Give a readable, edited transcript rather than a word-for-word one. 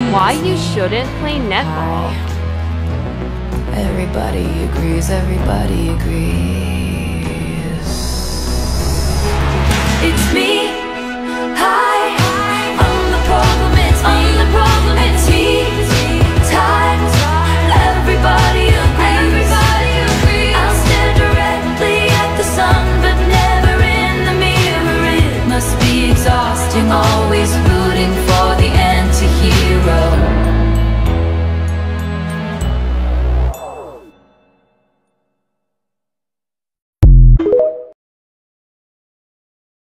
why you shouldn't play netball. Everybody agrees, everybody agrees.